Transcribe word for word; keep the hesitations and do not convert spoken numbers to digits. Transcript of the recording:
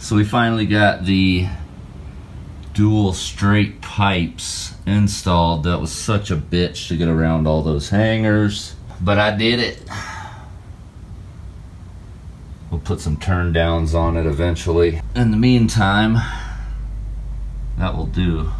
So we finally got the dual straight pipes installed. That was such a bitch to get around all those hangers, but I did it. We'll put some turn downs on it eventually. In the meantime, that will do.